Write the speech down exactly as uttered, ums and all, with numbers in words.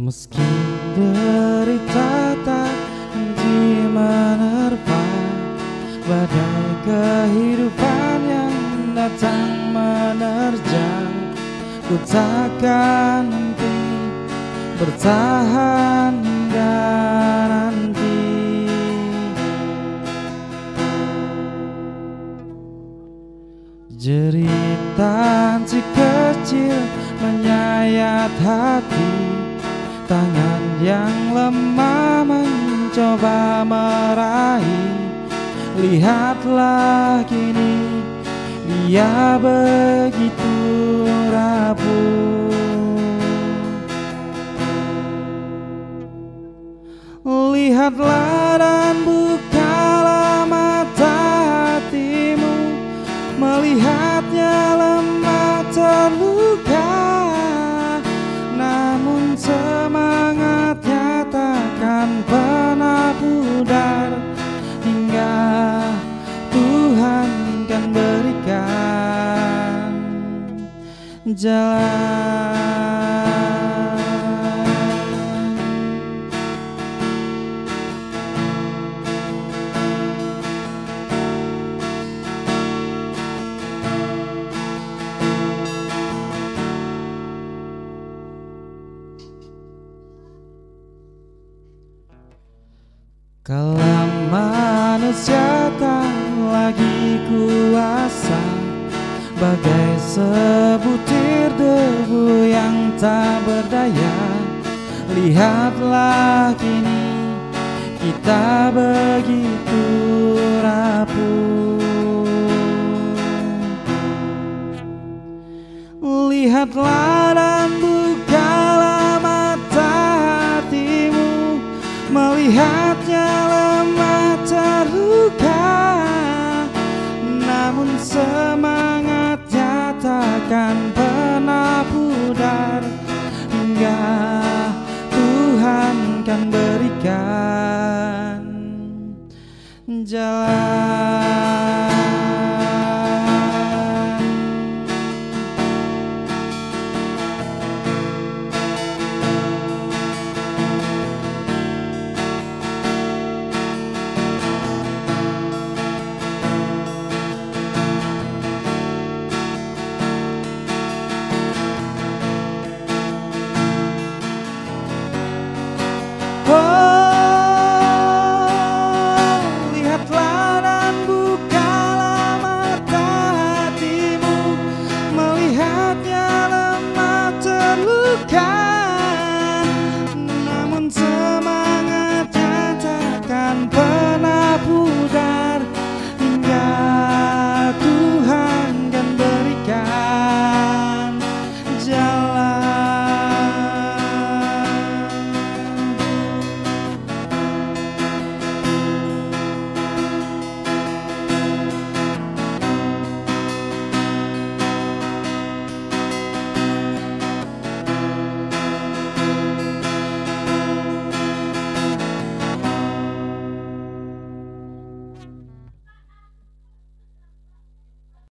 Meski derita tak henti menerpa, badai kehidupan yang datang menerjang, ku takkan henti bertahan hingga nanti. Jeritan si kecil menyayat hati, tangan yang lemah mencoba meraih. Lihatlah kini dia begitu rapuh. Lihatlah dan bukalah mata hatimu, melihatnya lemah terluka, namun semangatnya takkan pernah pudar hingga Tuhan kan berikan jalan. Kalau manusia tak lagi kuasa, bagai sebutir debu yang tak berdaya, lihatlah kini kita begitu rapuh. Lihatlah dan bukalah mata hatimu, melihatnya lemah terluka, namun semangatnya takkan